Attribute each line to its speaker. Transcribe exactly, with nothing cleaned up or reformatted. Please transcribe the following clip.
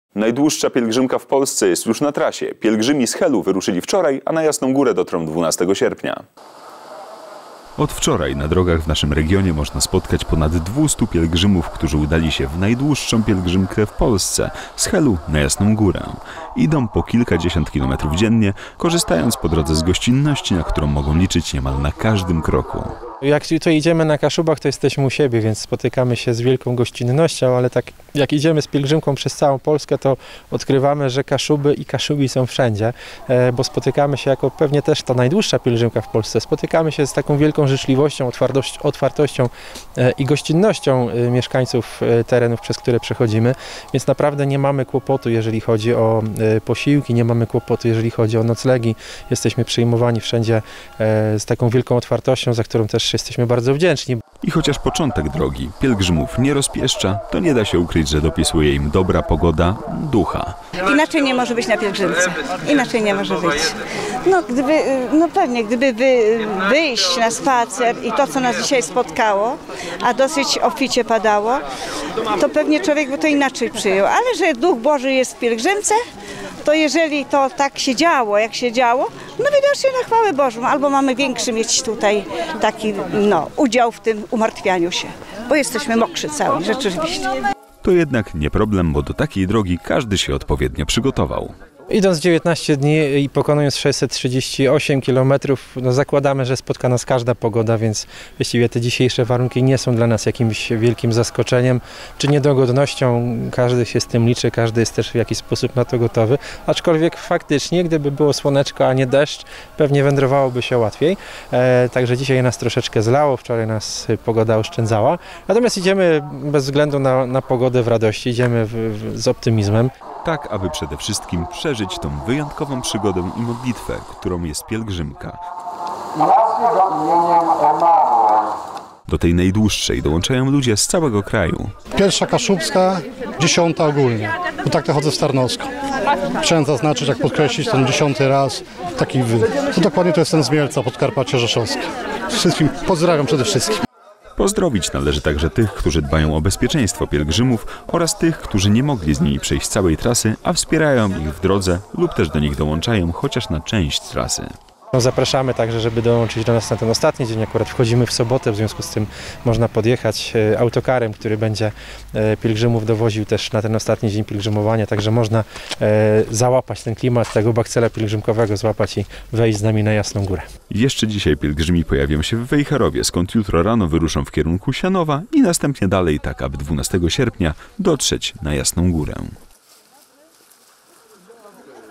Speaker 1: Najdłuższa pielgrzymka w Polsce jest już na trasie. Pielgrzymi z Helu wyruszyli wczoraj, a na Jasną Górę dotrą dwunastego sierpnia. Od wczoraj na drogach w naszym regionie można spotkać ponad dwustu pielgrzymów, którzy udali się w najdłuższą pielgrzymkę w Polsce, z Helu na Jasną Górę. Idą po kilkadziesiąt kilometrów dziennie, korzystając po drodze z gościnności, na którą mogą liczyć niemal na każdym kroku.
Speaker 2: Jak tu idziemy na Kaszubach, to jesteśmy u siebie, więc spotykamy się z wielką gościnnością, ale tak jak idziemy z pielgrzymką przez całą Polskę, to odkrywamy, że Kaszuby i Kaszubi są wszędzie, bo spotykamy się jako pewnie też ta najdłuższa pielgrzymka w Polsce. Spotykamy się z taką wielką życzliwością, otwartością i gościnnością mieszkańców terenów, przez które przechodzimy, więc naprawdę nie mamy kłopotu, jeżeli chodzi o posiłki, nie mamy kłopotu, jeżeli chodzi o noclegi. Jesteśmy przyjmowani wszędzie z taką wielką otwartością, za którą też jesteśmy bardzo wdzięczni.
Speaker 1: I chociaż początek drogi pielgrzymów nie rozpieszcza, to nie da się ukryć, że dopisuje im dobra pogoda ducha.
Speaker 3: Inaczej nie może być na pielgrzymce. Inaczej nie może być. No, gdyby, no pewnie, gdyby wy, wyjść na spacer i to, co nas dzisiaj spotkało, a dosyć obficie padało, to pewnie człowiek by to inaczej przyjął. Ale że Duch Boży jest w pielgrzymce, to jeżeli to tak się działo, jak się działo, no widocznie na chwałę Bożą, albo mamy większy mieć tutaj taki no, udział w tym umartwianiu się, bo jesteśmy mokrzy cały, rzeczywiście.
Speaker 1: To jednak nie problem, bo do takiej drogi każdy się odpowiednio przygotował.
Speaker 2: Idąc dziewiętnaście dni i pokonując sześćset trzydzieści osiem kilometrów, no zakładamy, że spotka nas każda pogoda, więc właściwie te dzisiejsze warunki nie są dla nas jakimś wielkim zaskoczeniem czy niedogodnością. Każdy się z tym liczy, każdy jest też w jakiś sposób na to gotowy, aczkolwiek faktycznie, gdyby było słoneczko, a nie deszcz, pewnie wędrowałoby się łatwiej. E, także dzisiaj nas troszeczkę zlało, wczoraj nas pogoda oszczędzała. Natomiast idziemy bez względu na, na pogodę w radości, idziemy w, w, z optymizmem.
Speaker 1: Tak, aby przede wszystkim przeżyć tą wyjątkową przygodę i modlitwę, którą jest pielgrzymka. Do tej najdłuższej dołączają ludzie z całego kraju.
Speaker 4: Pierwsza kaszubska, dziesiąta ogólnie, bo tak to chodzę w Starnowsko. Chciałem zaznaczyć, jak podkreślić ten dziesiąty raz, taki wy. To dokładnie to jest ten z Mielca, Podkarpacie Rzeszowskie. Wszystkim pozdrawiam przede wszystkim.
Speaker 1: Pozdrowić należy także tych, którzy dbają o bezpieczeństwo pielgrzymów oraz tych, którzy nie mogli z nimi przejść całej trasy, a wspierają ich w drodze lub też do nich dołączają chociaż na część trasy.
Speaker 2: No, zapraszamy także, żeby dołączyć do nas na ten ostatni dzień. Akurat wchodzimy w sobotę, w związku z tym można podjechać autokarem, który będzie pielgrzymów dowoził też na ten ostatni dzień pielgrzymowania, także można załapać ten klimat tego bakcela pielgrzymkowego, złapać i wejść z nami na Jasną Górę.
Speaker 1: Jeszcze dzisiaj pielgrzymi pojawią się w Wejherowie, skąd jutro rano wyruszą w kierunku Sianowa i następnie dalej, tak aby dwunastego sierpnia dotrzeć na Jasną Górę.